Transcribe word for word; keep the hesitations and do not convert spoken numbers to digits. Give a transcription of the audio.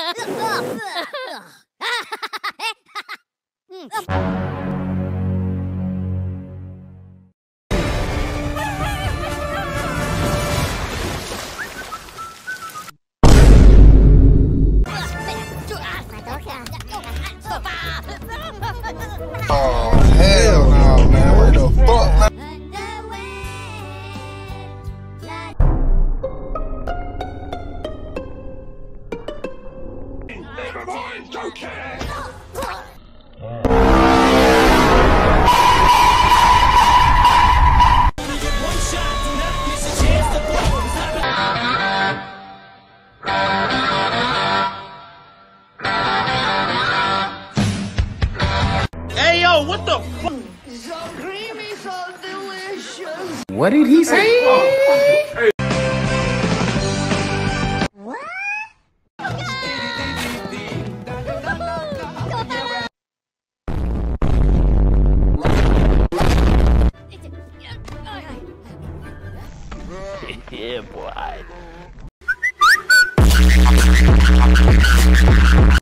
Oh, hell no, man. What the fuck, man? Never mind, don't care. Hey yo, what the fuck? So creamy, so delicious. What did he say? Hey. What? Yeah, boy.